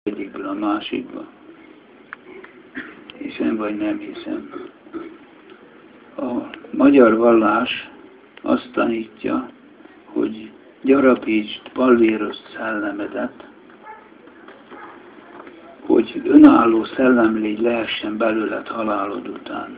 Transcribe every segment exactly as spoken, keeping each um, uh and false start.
egyikből a másikba. Hiszem vagy nem hiszem. A magyar vallás azt tanítja, hogy gyarapítsd, pallérozd szellemedet, hogy önálló szellemlégy lehessen belőled halálod után.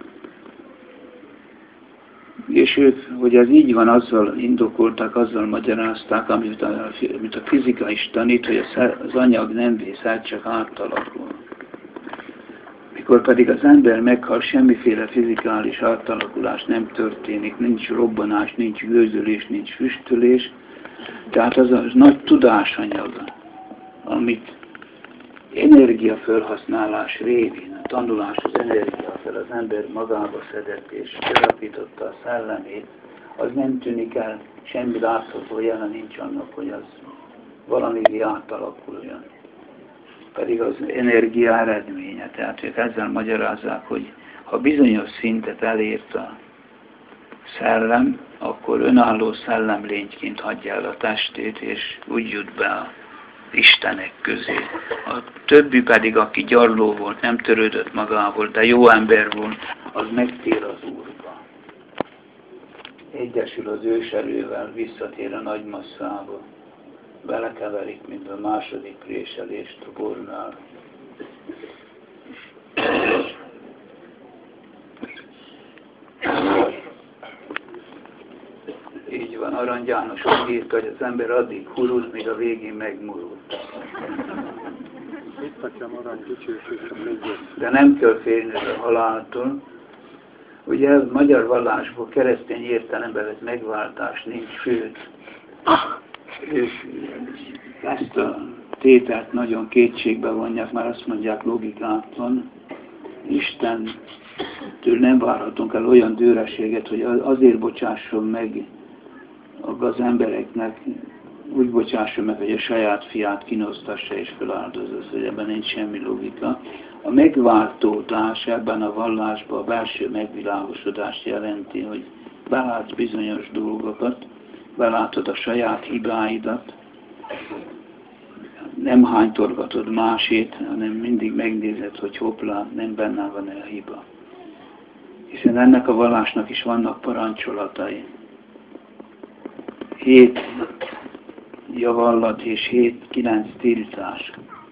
És ők, hogy ez így van, azzal indokolták, azzal magyarázták, amit a, amit a fizika is tanít, hogy az anyag nem vész el, csak átalakul. Mikor pedig az ember meghal, semmiféle fizikális átalakulás nem történik, nincs robbanás, nincs gőzölés, nincs füstölés, tehát az a nagy tudásanyag, amit energiafölhasználás révén, a tanulás az energiáfel az ember magába szedett és gyarapította a szellemét, az nem tűnik el, semmi látható jelen nincs annak, hogy az valamivé átalakuljon. Pedig az energia eredménye, tehát ők ezzel magyarázzák, hogy ha bizonyos szintet elért a szellem, akkor önálló szellemlényként hagyja el a testét, és úgy jut be a istenek közé. A többi pedig, aki gyarló volt, nem törődött magával, de jó ember volt, az megtér az Úrba. Egyesül az őserővel, visszatér a nagy masszába. Belekeverik, mint a második préselést a bornál. Így van, Arany János úgy írta, hogy az ember addig hurult, míg a végén megmurult. De nem kell félni a haláltól. Ugye a magyar vallásból keresztény értelemben ez megváltás nincs, sőt, ők ezt a tételt nagyon kétségbe vonják, már azt mondják logikátlan. Istentől nem várhatunk el olyan dőreséget, hogy azért bocsásson meg az embereknek, úgy bocsásson meg, hogy a saját fiát kinosztassa és feláldozza, hogy ebben nincs semmi logika. A megváltódás ebben a vallásban a belső megvilágosodást jelenti, hogy belátsz bizonyos dolgokat, belátod a saját hibáidat, nem hánytorgatod másét, hanem mindig megnézed, hogy hoppá, nem benne van-e a hiba. Hiszen ennek a vallásnak is vannak parancsolatai. Hét javallat és hét, kilenc tiltás.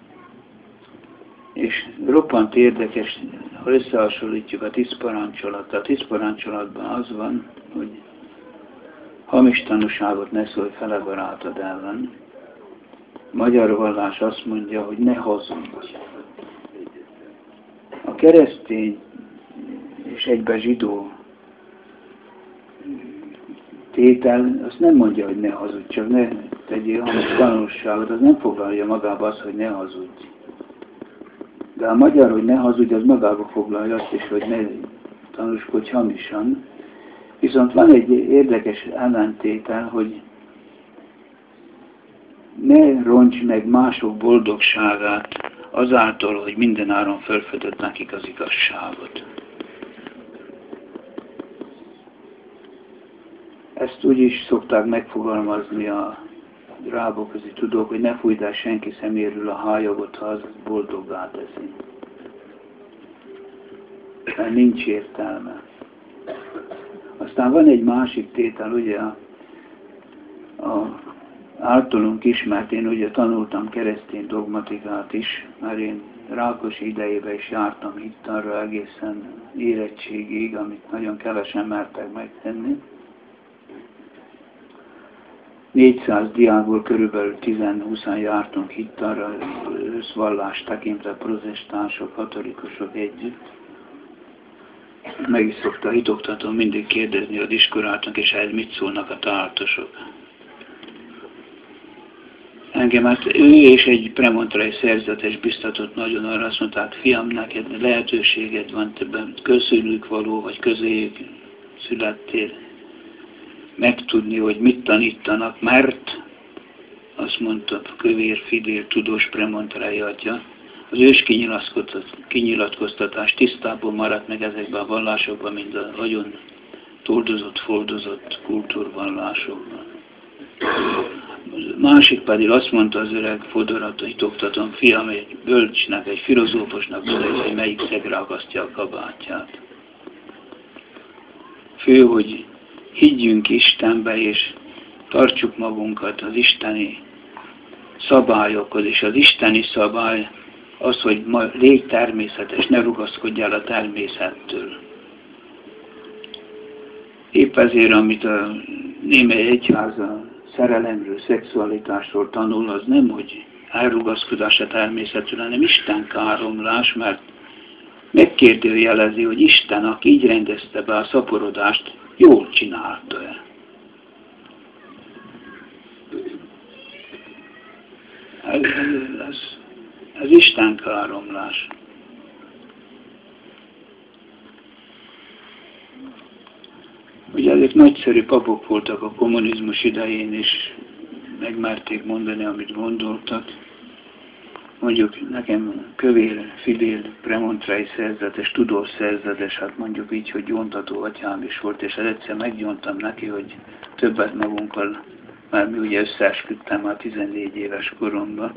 És roppant érdekes, ha összehasonlítjuk a tíz parancsolattal. A tíz parancsolatban az van, hogy hamis tanúságot ne szólj fele barátod ellen. Magyar vallás azt mondja, hogy ne hazudj. A keresztény és egyben zsidó tétel azt nem mondja, hogy ne hazudj, csak ne tegyél hamis tanúságot, az nem foglalja magába azt, hogy ne hazudj. De a magyar, hogy ne hazudj, az magába foglalja azt is, hogy ne tanúskodj hamisan. Viszont van egy érdekes ellentétel, hogy ne roncs meg mások boldogságát azáltal, hogy mindenáron felfedett nekik az igazságot. Ezt úgy is szokták megfogalmazni a rábóközi tudók, hogy ne fújd el senki szeméről a hályagot, ha az boldoggá teszi. Mert nincs értelme. Aztán van egy másik tétel, ugye a, a általunk ismert, én ugye tanultam keresztény dogmatikát is, mert én Rákosi idejében is jártam hittanra egészen érettségig, amit nagyon kevesen mertek megtenni. négyszáz diákból körülbelül tíz-húszan jártunk hittanra, összvallást tekintve protestánsok, katolikusok együtt. Meg is szokta a hitoktató mindig kérdezni a diskuráltnak, és ehhez mit szólnak a táltosok. Engem hát ő és egy premontrai szerzetes biztatott nagyon arra, azt mondta, hát fiam, neked lehetőséged van, többen közülük való, vagy közéjük születtél, megtudni, hogy mit tanítanak, mert azt mondta Kövér Fidél tudós premontrai atya, az ős kinyilatkoztatás tisztában maradt meg ezekben a vallásokban, mint a nagyon toldozott, foldozott kultúrvallásokban. másik pedig azt mondta az öreg Fodorat, hogy oktatom, fiam, egy bölcsnek, egy filozófusnak tudod, hogy melyik szegre akasztja a kabátját. Fő, hogy higgyünk Istenbe, és tartsuk magunkat az isteni szabályokhoz, és az isteni szabály az, hogy ma légy természetes, ne rugaszkodj el a természettől. Épp ezért, amit a némely egyház a szerelemről, szexualitásról tanul, az nem, hogy elrugaszkodás a természetről, hanem Isten káromlás, mert megkérdőjelezi, hogy Isten, aki így rendezte be a szaporodást, jól csinálta-e. Ez, ez, ez, ez Isten káromlás. Ugye ezek nagyszerű papok voltak a kommunizmus idején is, megmerték mondani, amit gondoltak. Mondjuk nekem Kövér Fidél premontrei szerzetes, tudós szerzetes, hát mondjuk így, hogy gyóntató atyám is volt, és egyszer meggyóntam neki, hogy többet magunkkal, már mi ugye összeesküdtem már tizennégy éves koromban.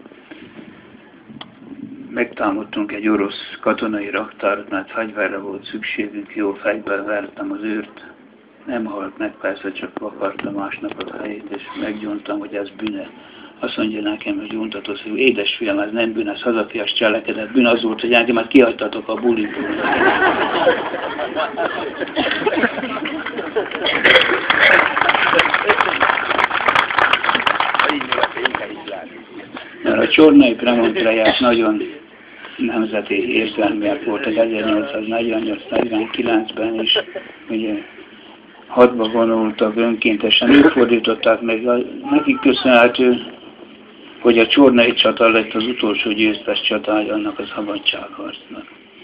Megtámadtunk egy orosz katonai raktárat, mert fegyverre volt szükségünk, jó fejben vertem az őrt. Nem halt meg, persze csak vakarta másnap a fejét, és meggyóntam, hogy ez bűne. Azt mondja nekem, hogy gyóntató szívű, édesfiam, ez nem bűn, ez hazafias cselekedet. Bűn az volt, hogy engemet kihagytatok a buliból. Mert a csornai premontrejek nagyon nemzeti érzelmiek voltak ezernyolcszáznegyvennyolc negyvenkilencben is, ugye hadba vonultak önkéntesen, ők fordították meg, nekik köszönhető, hogy a csornai csata lett az utolsó győztes csatája annak a szabadságharcnak.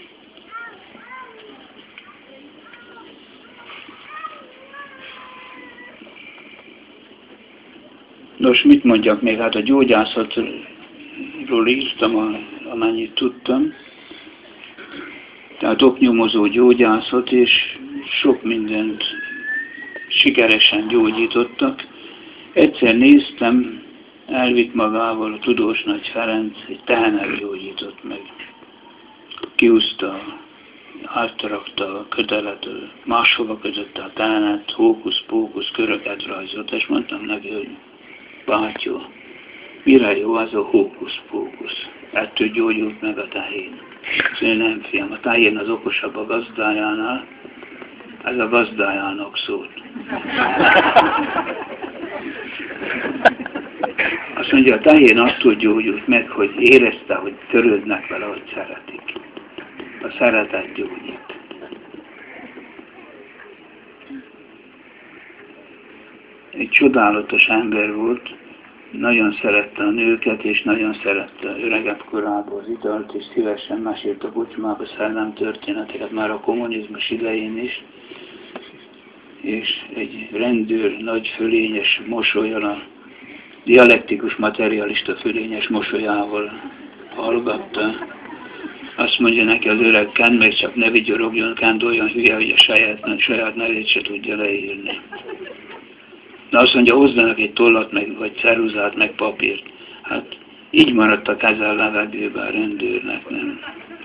Nos, mit mondjak még? Hát a gyógyászatról írtam, amennyit tudtam. Tehát oknyomozó gyógyászat, és sok mindent sikeresen gyógyítottak. Egyszer néztem, elvitt magával a tudós Nagy Ferenc, egy tehenet gyógyított meg. Kiúzta, átrakta a kötelet, máshova kötötte a tehenet, hókusz-pókusz, köröket rajzolt, és mondtam neki, hogy bátyó, mire jó az a hókusz-pókusz? Ettől gyógyult meg a tehén. Szóval nem, fiam, a tehén az okosabb a gazdájánál, ez a gazdájának szólt. Azt mondja, a tehén attól gyógyult meg, hogy érezte, hogy törődnek vele, hogy szeretik. A szeretet gyógyít. Egy csodálatos ember volt, nagyon szerette a nőket, és nagyon szerette öregebb korában az italt, és szívesen mesélt a kocsmába szellemtörténeteket már a kommunizmus idején is, és egy rendőr nagy fölényes mosollyal, a dialektikus materialista fölényes mosolyával hallgatta. Azt mondja neki az öreg, Ken, még csak ne vigyorogjon, Ken olyan hülye, hogy a saját, saját nevét se tudja leírni. De azt mondja, hozzanak egy tollat, meg, vagy ceruzát, meg papírt. Hát így maradt a keze a levegőben a rendőrnek, nem?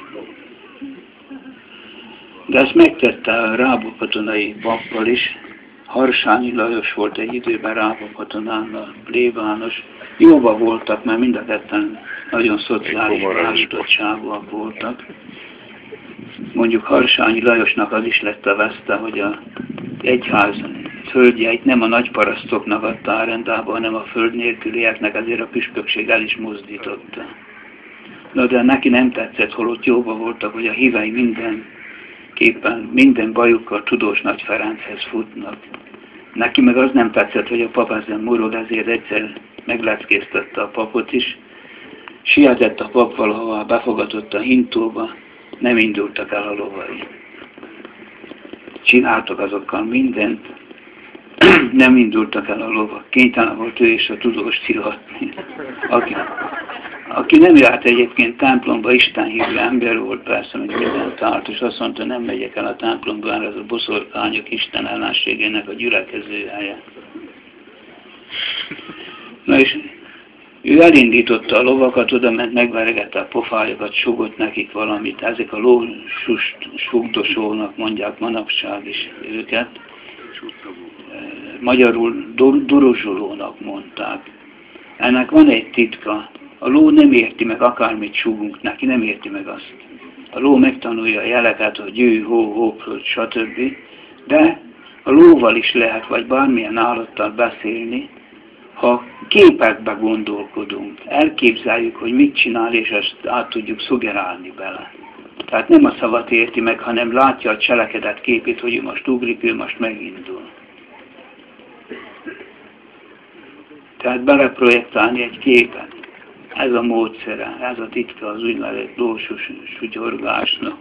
De ezt megtette a Rába katonai pappal is. Harsányi Lajos volt egy időben Rába katonán, a plébános. Jóban voltak, mert mind a ketten nagyon szociális állítottságúak voltak. Mondjuk Harsányi Lajosnak az is lett a veszte, hogy a egyház földjeit nem a nagyparasztoknak adta árendába, hanem a föld nélkülieknek, ezért a püspökség el is mozdította. Na de neki nem tetszett, holott jóban voltak, hogy a hívei mindenképpen, minden bajukkal tudós Nagy Ferenchez futnak. Neki meg az nem tetszett, hogy a pap ezen morog, ezért egyszer megleckéztette a papot is. Sietett a pap valahová, befogadott a hintóba, nem indultak el a lovai. Csináltak azokkal mindent, nem indultak el a lovak. Kénytelen volt ő és a tudós szivatni. Aki, aki nem járt egyébként templomba, Isten hívő ember volt, persze, hogy mindent állt, és azt mondta, nem megyek el a templomba, mert ez a boszorkányok Isten ellenségének a gyülekező helye. Na és ő elindította a lovakat, oda ment, megveregette a pofájukat, sugott nekik valamit. Ezek a ló sugdosónak mondják manapság is őket. Magyarul duruzsolónak mondták. Ennek van egy titka. A ló nem érti meg, akármit sugunk neki, nem érti meg azt. A ló megtanulja a jeleket, hogy gyű, hó, hó, stb. De a lóval is lehet, vagy bármilyen állattal beszélni, ha képekbe gondolkodunk, elképzeljük, hogy mit csinál, és ezt át tudjuk szugerálni bele. Tehát nem a szavat érti meg, hanem látja a cselekedet képét, hogy ő most ugrik, ő most megindul. Tehát beleprojektálni egy képet. Ez a módszere, ez a titka az úgynevezett lósus sutyorgásnak.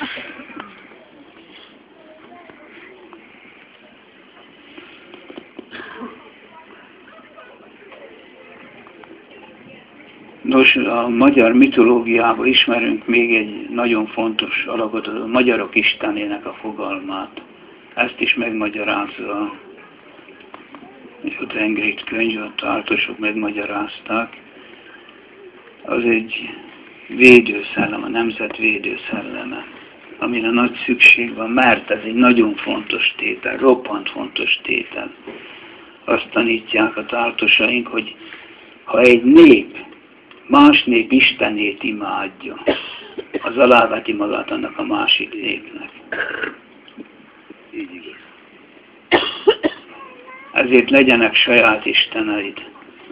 Nos, a magyar mitológiában ismerünk még egy nagyon fontos alakot, a magyarok istenének a fogalmát. Ezt is megmagyarázza, és a Tengrit könyv, a tártosok megmagyarázták. Az egy védőszellem, a nemzet védőszelleme, amire nagy szükség van, mert ez egy nagyon fontos tétel, roppant fontos tétel. Azt tanítják a tártosaink, hogy ha egy nép más nép istenét imádja, az aláveti magát annak a másik népnek. Ezért legyenek saját isteneid.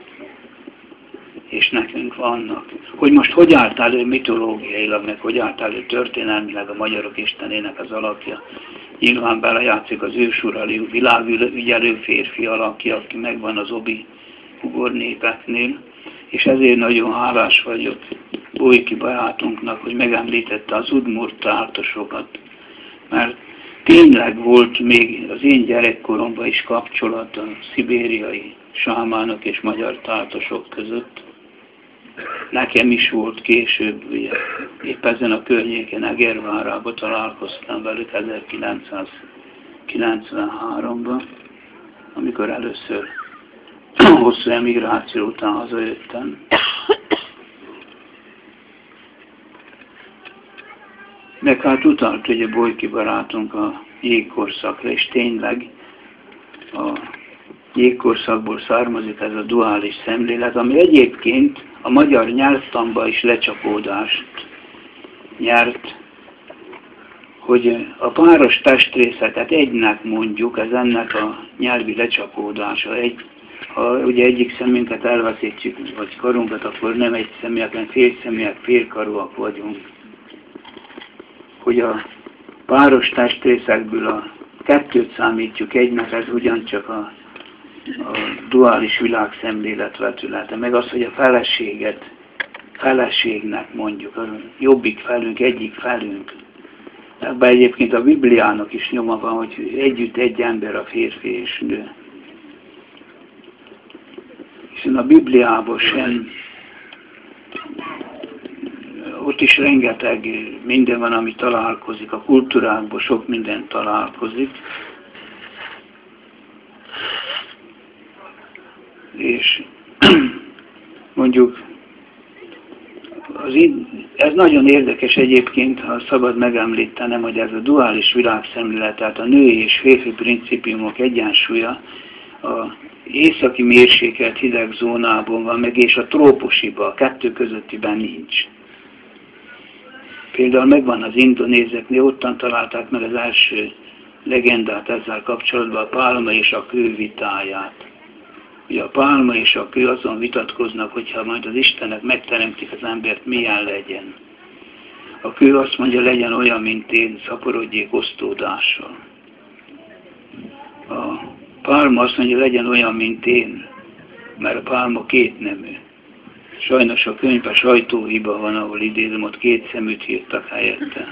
És nekünk vannak. Hogy most hogy állt elő mitológiailag, meg hogy állt elő történelmileg a magyarok istenének az alakja. Nyilván belejátszik az ősurali világügyelő férfi alakja, aki megvan az obi ugor népeknél, és ezért nagyon hálás vagyok Bójki barátunknak, hogy megemlítette az udmurt tártosokat, mert tényleg volt még az én gyerekkoromban is kapcsolat a szibériai sámánok és magyar tártosok között. Nekem is volt később, ugye, épp ezen a környéken, Egervárában találkoztam velük ezerkilencszázkilencvenháromban, amikor először hosszú emigráció után hazajöttem. Meg hát utalt ugye Bójki barátunk a jégkorszakra, és tényleg a jégkorszakból származik ez a duális szemlélet, ami egyébként a magyar nyelvtanba is lecsapódást nyert, hogy a páros testrészeket egynek mondjuk, ez ennek a nyelvi lecsapódása. Egy, ha ugye egyik szemünket elveszítjük, vagy karunkat, akkor nem egy személyek, hanem félszeműek, félkarúak vagyunk. Hogy a páros testrészekből a kettőt számítjuk egynek, ez ugyancsak a, a duális világszemlélet vetülete. Meg az, hogy a feleséget feleségnek mondjuk, a jobbik felünk, egyik felünk. Ebben egyébként a Bibliának is nyoma van, hogy együtt egy ember a férfi és nő. Hiszen a Bibliában sem, ott is rengeteg minden van, ami találkozik, a kultúrákban sok minden találkozik. És mondjuk az ez nagyon érdekes egyébként, ha szabad megemlítenem, hogy ez a duális világszemlélet, tehát a női és férfi principiumok egyensúlya a északi mérsékelt hideg zónában van meg, és a trópusiban, a kettő közöttiben nincs. Például megvan az indonézeknél, ottan találták meg az első legendát ezzel kapcsolatban, a pálma és a kő vitáját. Ugye a pálma és a kő azon vitatkoznak, hogyha majd az Istenek megteremtik az embert, milyen legyen. A kő azt mondja, legyen olyan, mint én, szaporodjék osztódással. A pálma azt mondja, legyen olyan, mint én, mert a pálma kétnemű. Sajnos a könyvben sajtóhiba van, ahol idézem, ott két szeműt írtak helyette.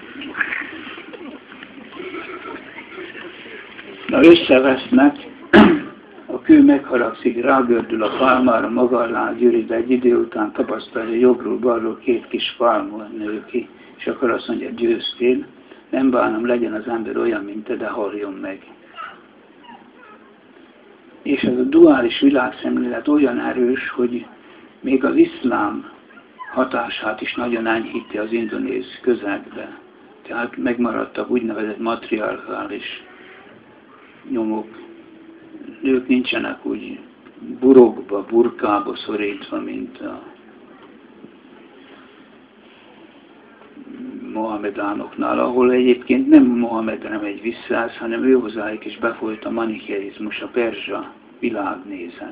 Na, összevesznek, a kő megharagszik, rágördül a pálmára, maga alá gyűrűz, de egy idő után tapasztalja jobbról-balról két kis pálma nő ki, és akkor azt mondja, győztél, nem bánom, legyen az ember olyan, mint te, de halljon meg. És ez a duális világszemlélet olyan erős, hogy még az iszlám hatását is nagyon enyhíti az indonéz közegbe. Tehát megmaradtak úgynevezett matriarchális nyomok. Nők nincsenek úgy burokba, burkába szorítva, mint a mohamedánoknál, ahol egyébként nem Mohamedre megy vissza, hanem ő hozzájuk is befolyt a manikeizmus, a perzsa világnézet.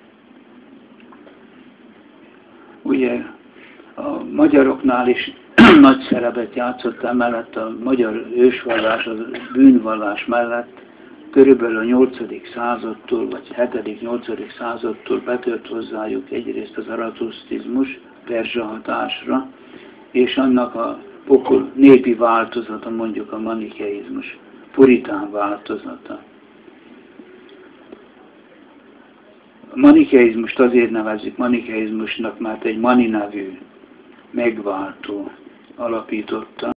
Ugye a magyaroknál is nagy szerepet játszott emellett a magyar ősvallás, a bűnvallás mellett, körülbelül a nyolcadik századtól, vagy hetedik-nyolcadik századtól betört hozzájuk egyrészt az aratusztizmus, perzsa hatásra, és annak a pokol népi változata, mondjuk a manikeizmus, puritán változata. A manikeizmust azért nevezzük manikeizmusnak, mert egy Mani nevű megváltó alapította.